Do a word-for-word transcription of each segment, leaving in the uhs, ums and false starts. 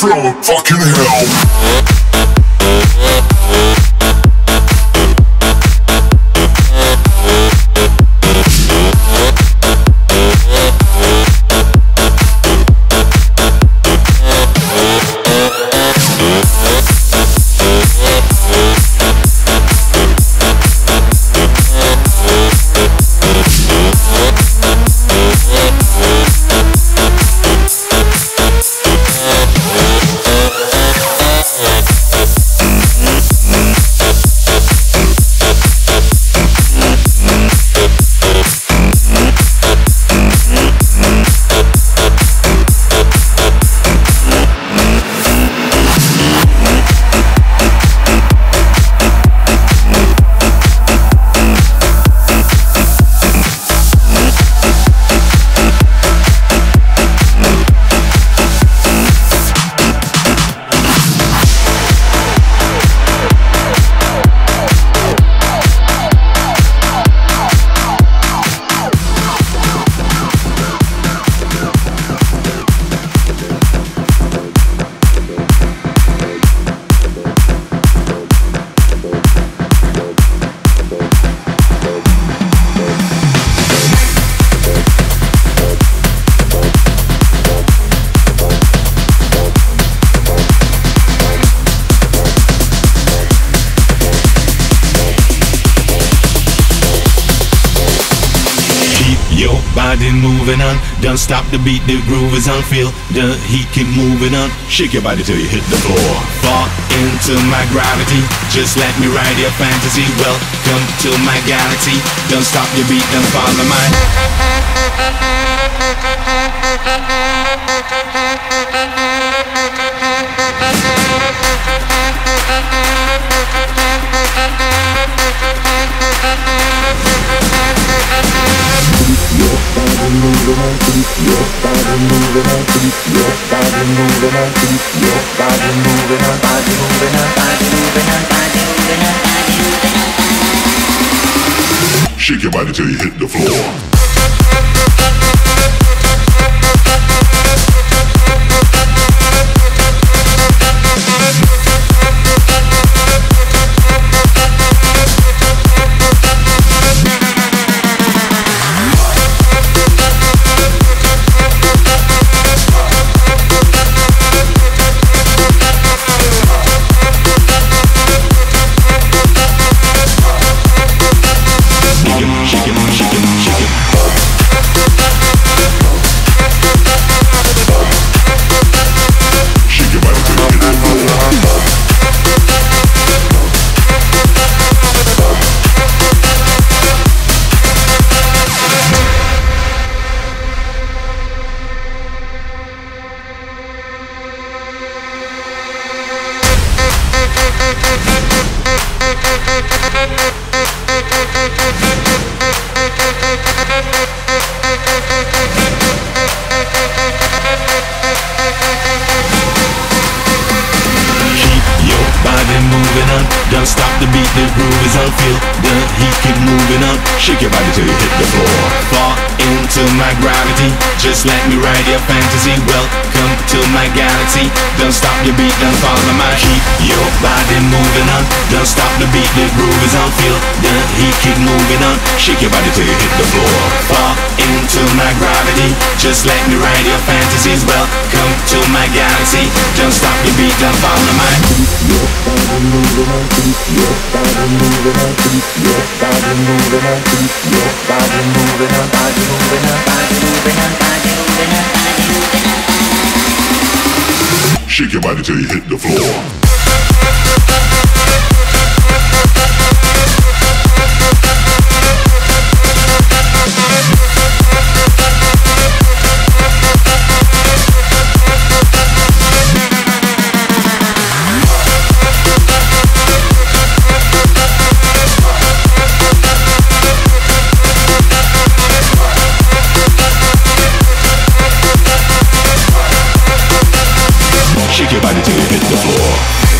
from fucking hell. Body moving on, don't stop the beat, the groove is on, feel the heat, keep moving on. Shake your body till you hit the floor. Fall into my gravity, just let me ride your fantasy. Welcome to my galaxy, don't stop your beat, don't follow mine. Moving on, keep your body moving on, keep your body moving on, keep your body moving on, body moving on, body moving on, body moving on, body moving on. Shake your body till you hit the floor. Don't stop the beat, the groove is on, feel the heat, keep moving on. Shake your body till you hit the floor. Fall into my gravity, just let me ride your fantasy. Welcome to my galaxy, don't stop your beat, don't follow my heat. Your body moving on, don't stop the beat, the groove is on, feel the heat, keep moving on. Shake your body till you hit the floor. Fall into my gravity, just let me ride your fantasies. Welcome to my galaxy, don't stop your beat, don't follow my Your body moving on, keep your body moving on, keep your body moving on, keep your body moving on, body moving on, body moving on, body moving on, body moving on. Shake your body till you hit the floor. Shake your body till you hit the floor.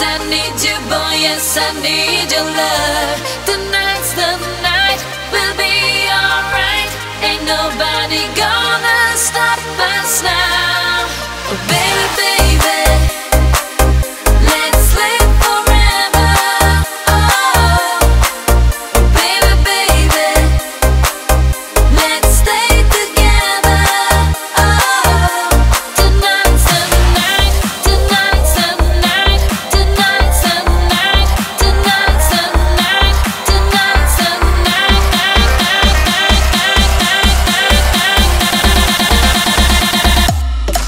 I need you, boy, yes, I need your love. Tonight's the night, we'll be alright. Ain't nobody gonna stop us now. Oh, baby, baby, let's live forever. Oh, baby, baby, let's stay together. Oh, tonight's the night, tonight's the night, tonight's the night, tonight's the night, tonight's the night, night, night, night, night, night, night, night.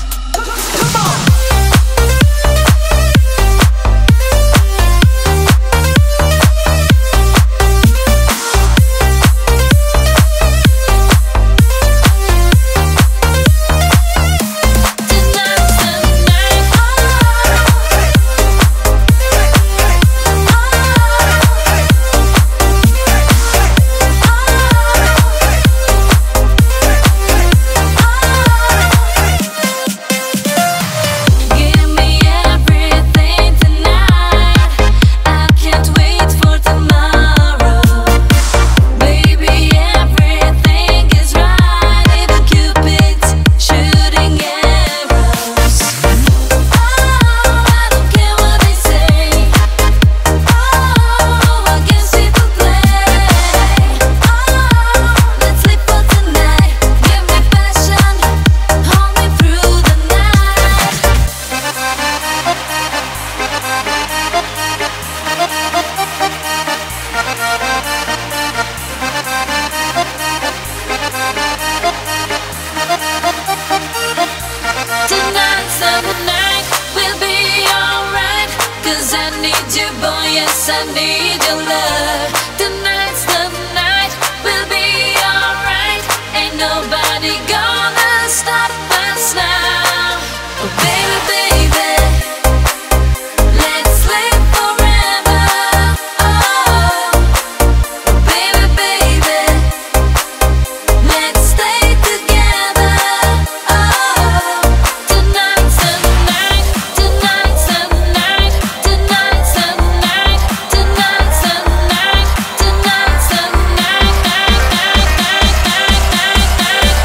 Give me everything tonight. I can't wait for tomorrow. Baby, everything is right. Even Cupid's shooting arrows. Oh, I don't care what they say. Oh, I guess people play. Oh, let's live for tonight. Give me passion, hold me through the night. Tonight's the night, we'll be alright. Cause I need you, boy, yes, I need your love. Tonight's the night, we'll be alright. Ain't nobody gonna stop us now. Oh, baby, baby, let's live forever. Oh, baby, baby, let's stay together. Oh, tonight's the night, tonight's the night, tonight's the night, tonight's the night, tonight's the night, night, night, night, night, night, night,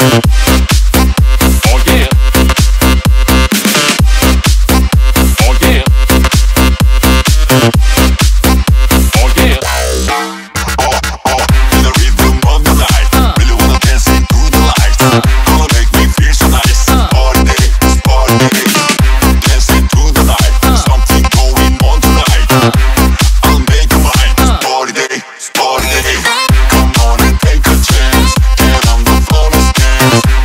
Come on and take a chance, get on the floor, let's dance.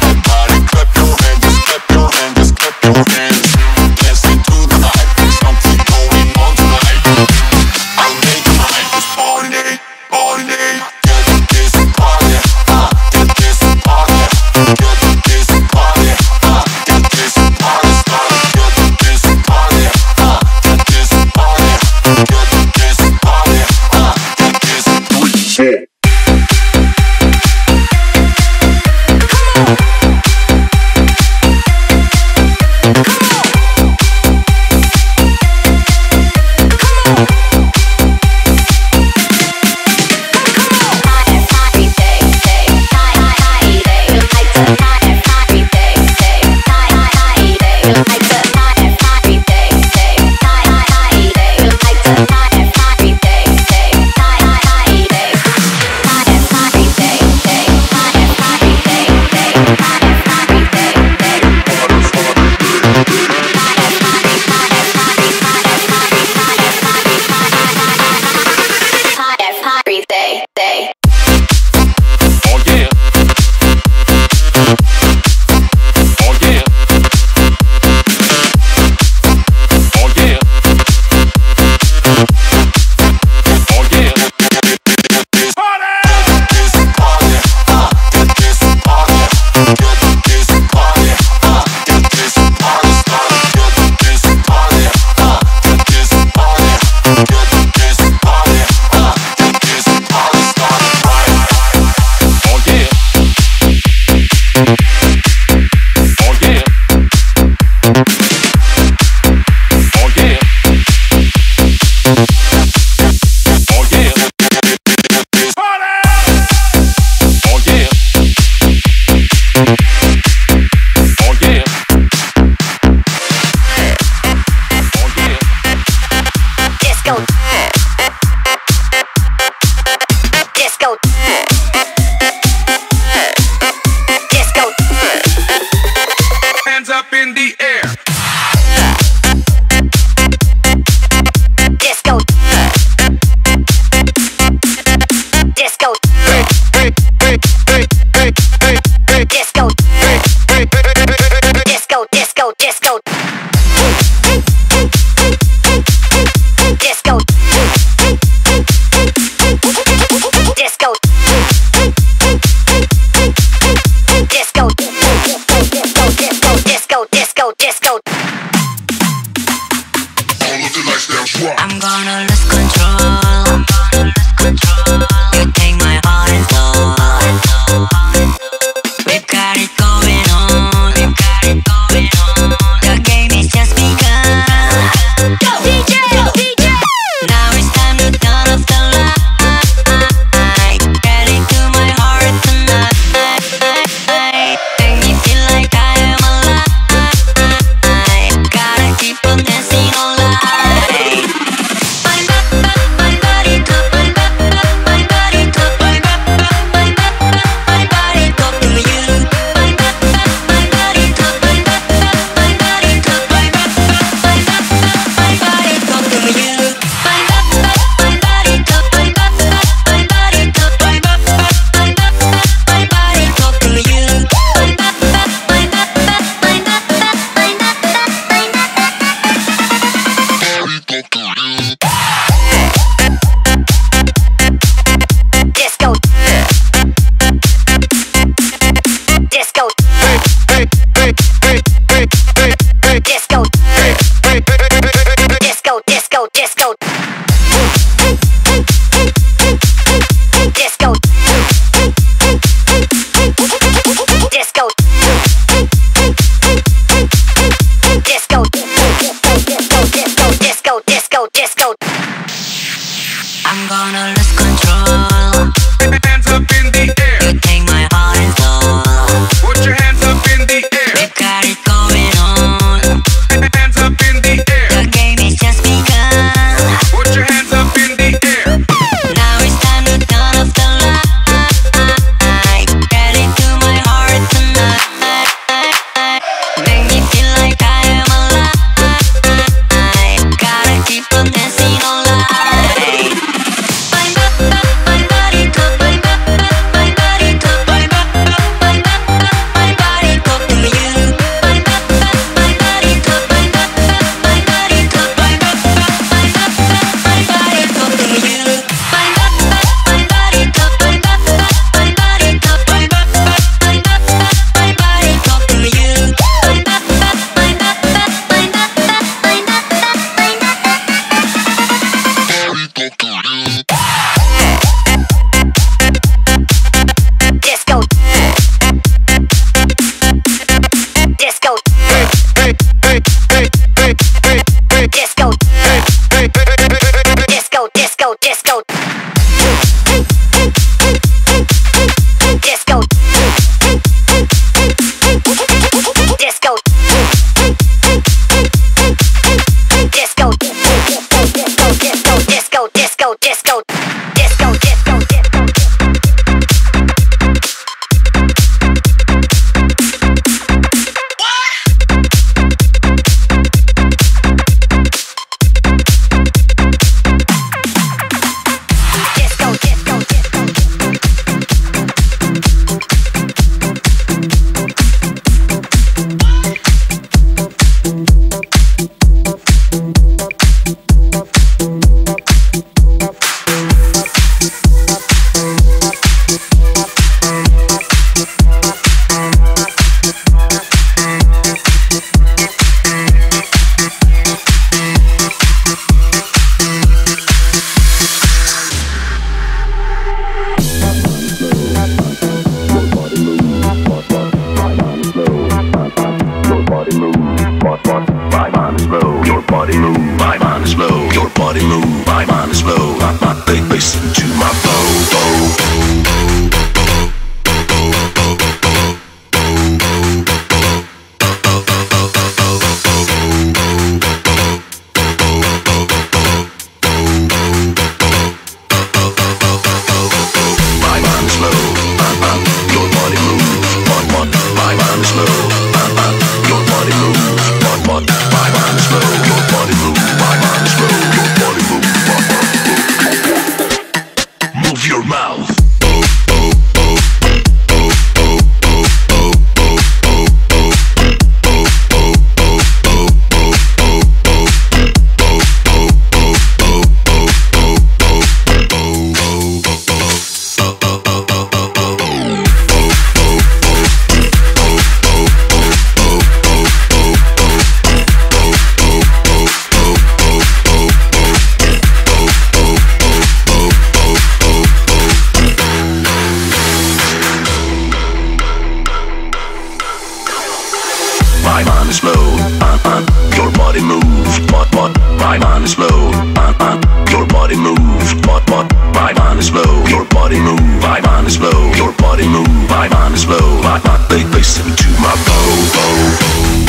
mind is slow. Uh, uh, your body moves, but but my mind is slow. Uh, uh, your body moves, but but my mind is slow. Your body move, my mind is slow. Your body move, my mind is slow. My mind, they listen to my bow, bow.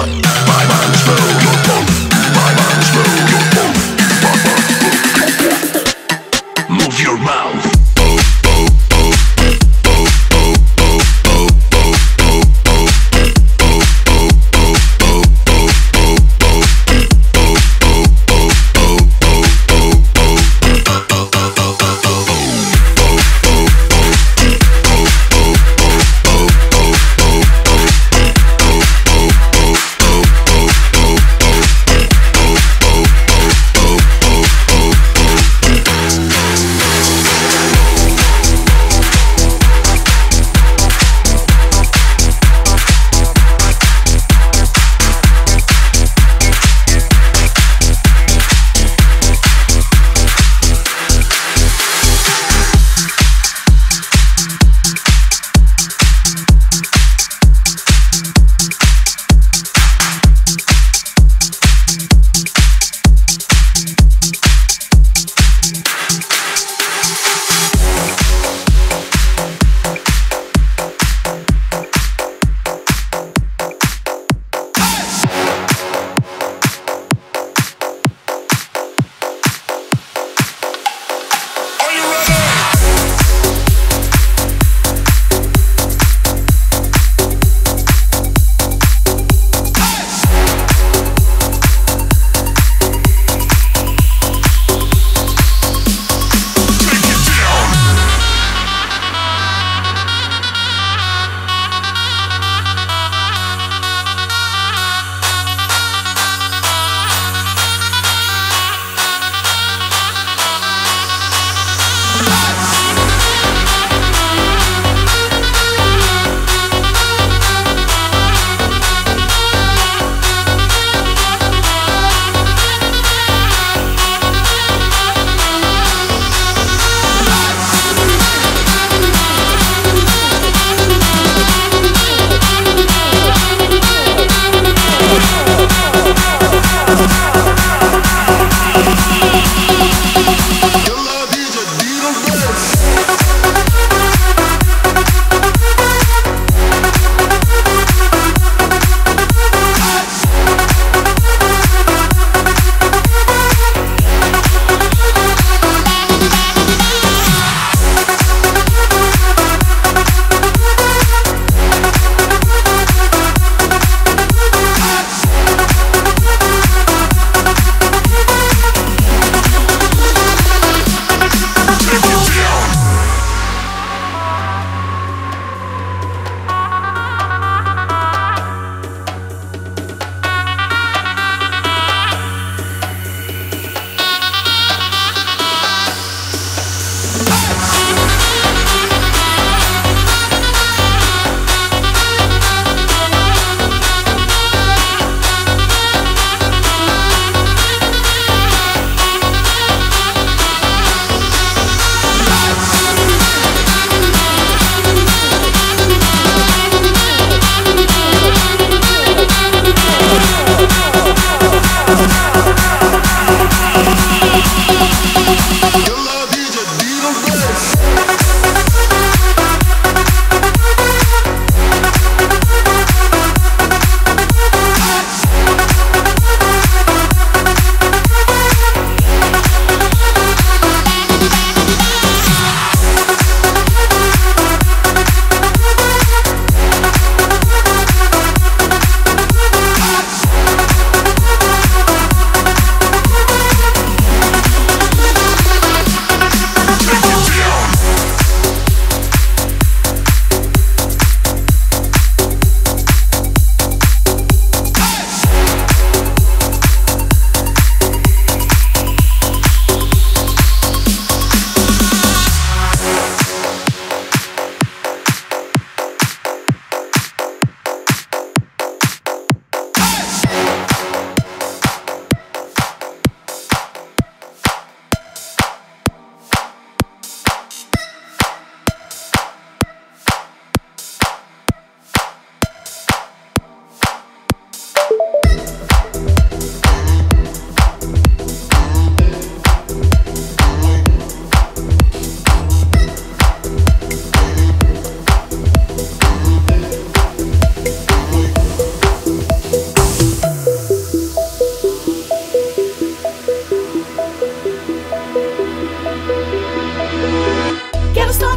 Slow.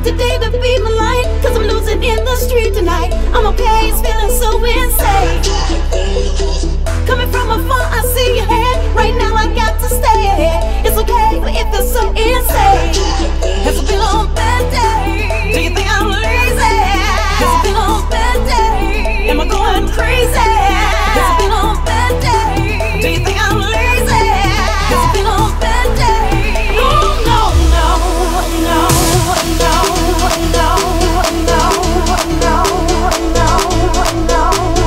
start today to be my light, cause I'm losing in the street tonight. I'm okay, it's feeling so insane. Coming from afar, I see your head. Right now I got to stay. It's okay, but it feels so insane. Has it been a bad day? Do you think I'm lazy? Has it been a bad day? Am I going crazy? Has it been a bad day? Do you think I'm lazy? Has it been a bad day? Oh no, no, no, no, no, no, no, no, no, no.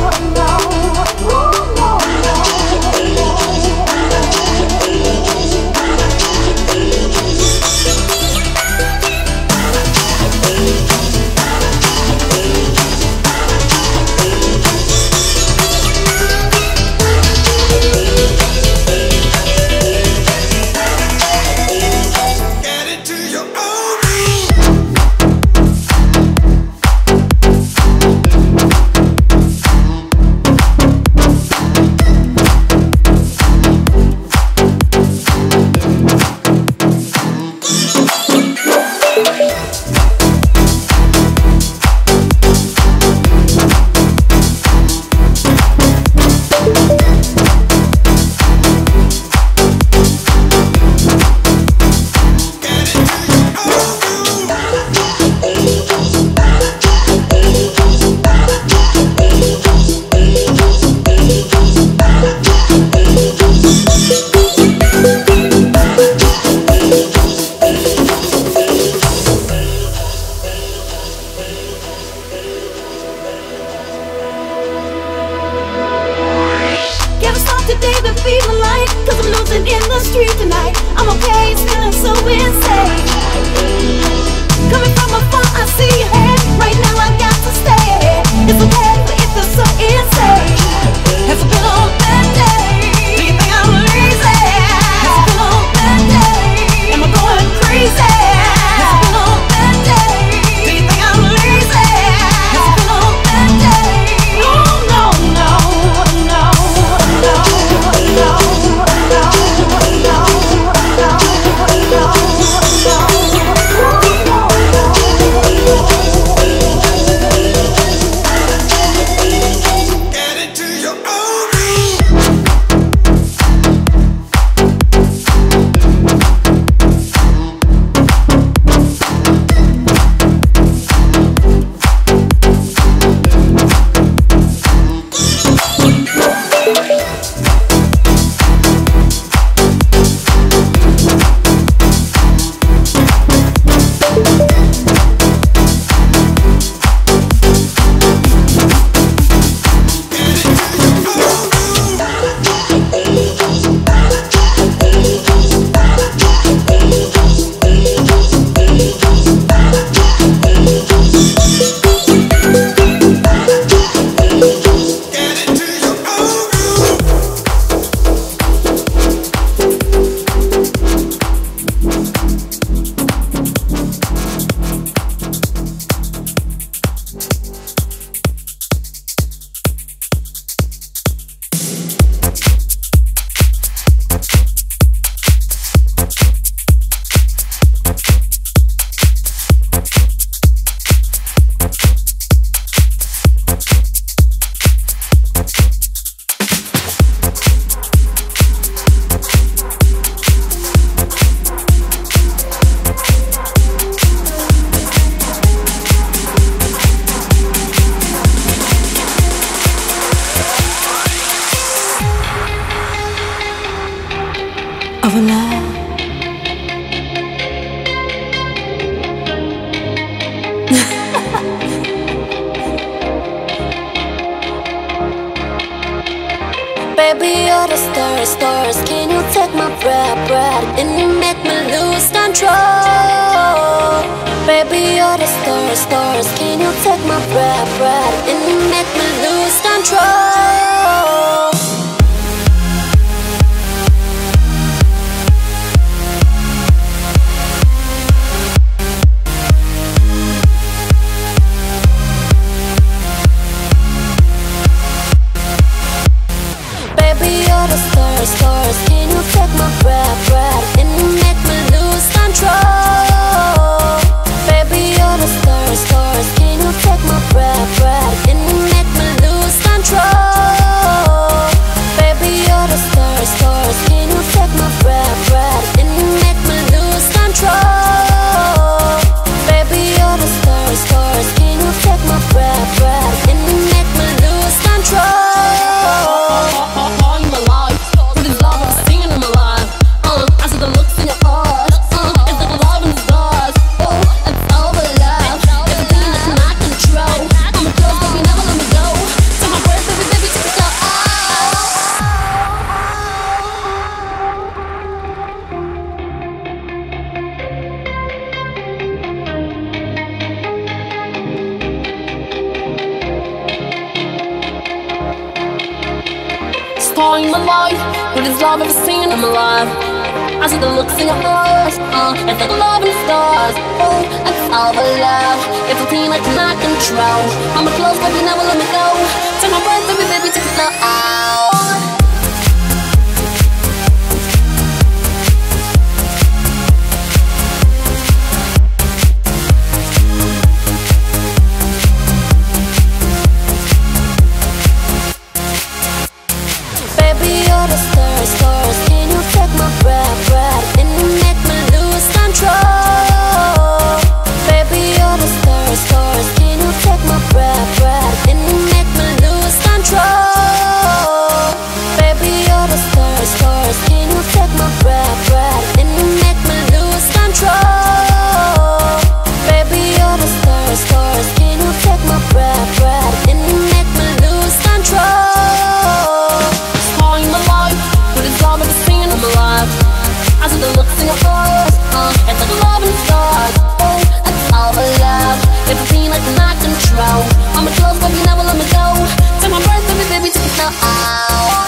Baby, you're the stars, stars. Can you take my breath, breath? And you make me lose control. Baby, you're the stars, stars. Can you take my breath, breath? And you make me lose control. Stars, stars, can you take my breath, breath? And you make me lose control. Baby, you're saw you alive, with his love ever seen him alive. I see the looks in your eyes, uh, it's like love in the stars. Oh, that's all the love. It's a team I cannot control. I'm a close, baby, never let me go. Take my breath, baby, baby, take it slow. Oh. You're the stars, stars. Can you take my breath, breath? And you make me lose control. Baby, you're the stars, stars. Can you take my breath, breath? And you make me lose control. Baby, you're the stars, stars. Can you take my breath, breath? And you make me lose control. Baby, you're the stars, stars. Can you take my breath, breath? And you make me lose control. I see the looks in your eyes, uh, it's like love in the stars. Oh, that's all the love. It's a scene I cannot control. I'm a close, baby, never let me go. Take my breath, baby, baby, take it slow. Oh.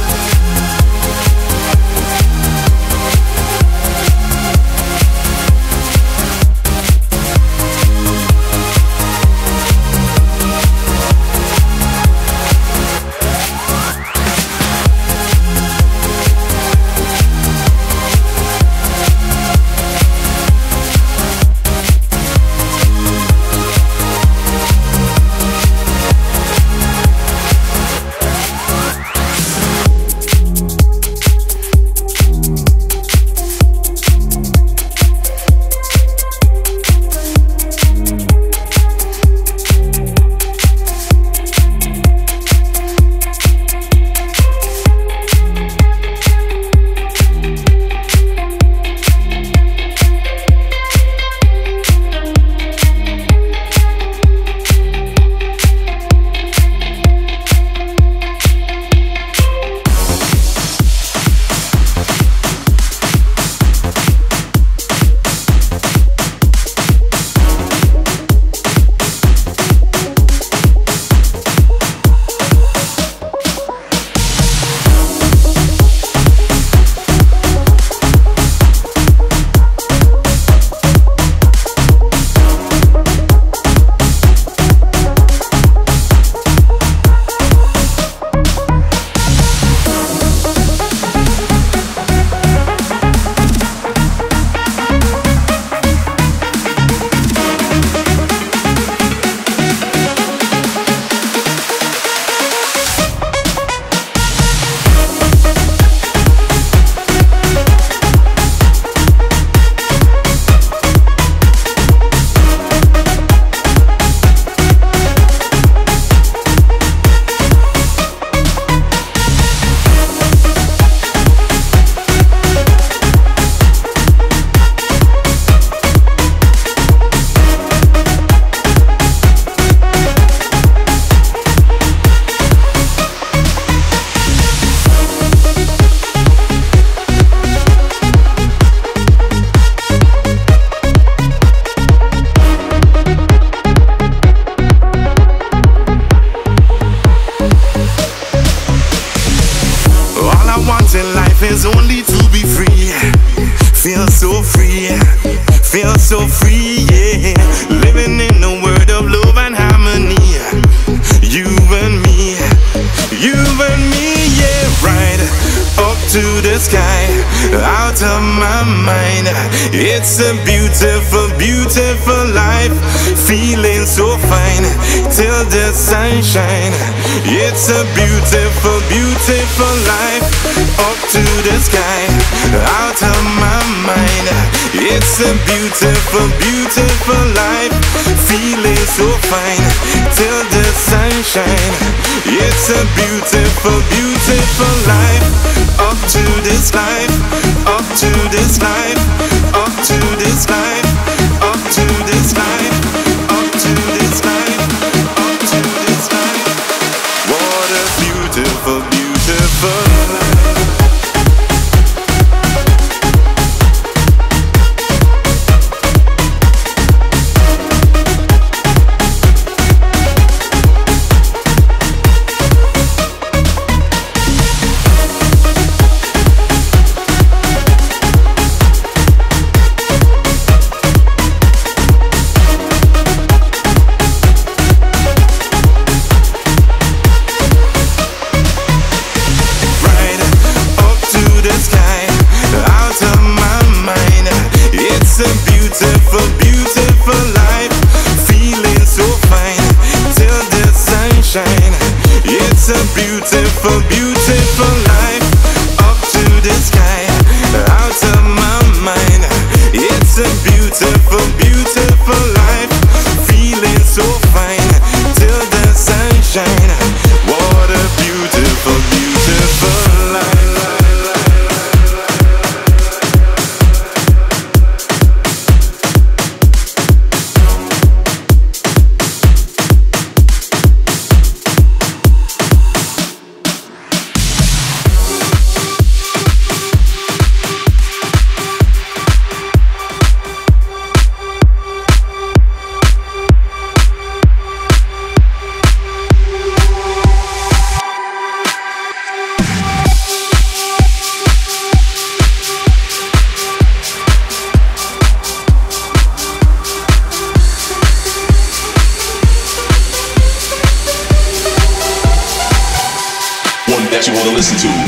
is only to be free. Feel so free, feel so free, yeah. Living in a world of love and harmony. You and me, you and me, yeah, right. Up to the sky, out of my mind. It's a beautiful, beautiful life. Feeling so fine till the sunshine. It's a beautiful, beautiful life. Up to the sky, out of my mind. It's a beautiful, beautiful life. Feeling so fine till the sunshine. It's a beautiful, beautiful life. Up to this life, up to this life, up to this life, up to this life, up to this life, up to this life. What a beautiful, beautiful life. beautiful, beautiful life. Up to the sky, out of my mind. It's a beautiful, beautiful life. Feeling so fine till the sunshine. What a beautiful, beautiful life. That you wanna listen to.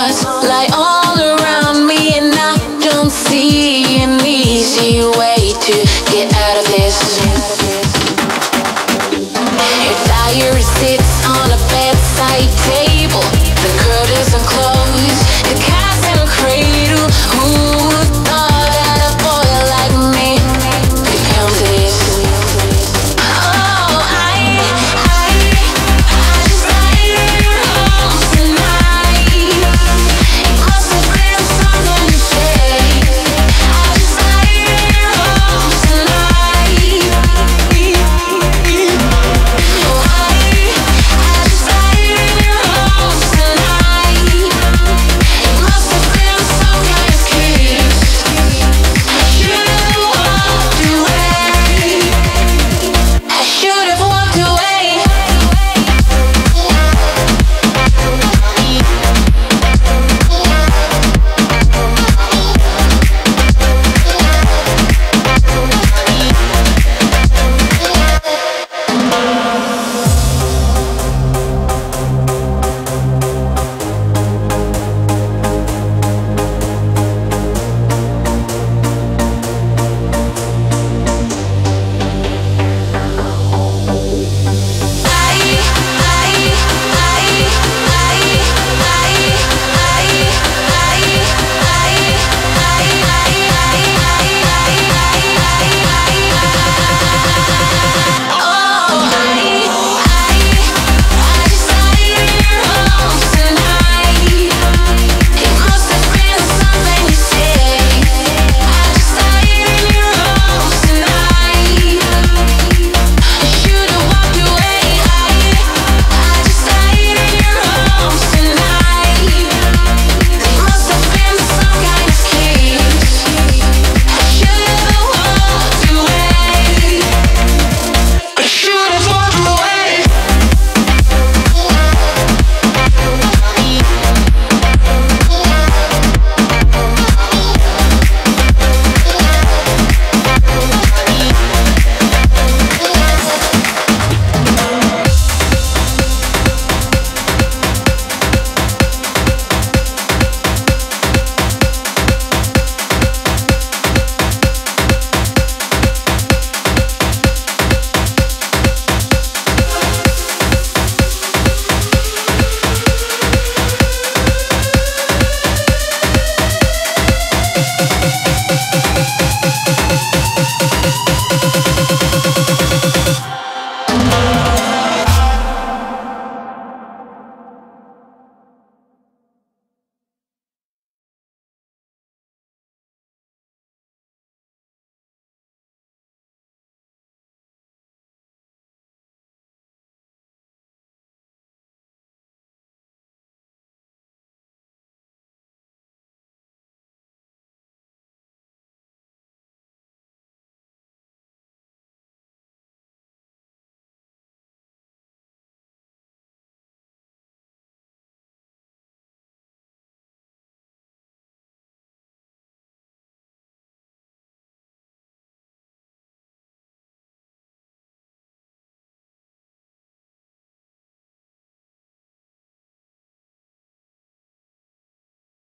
much like oh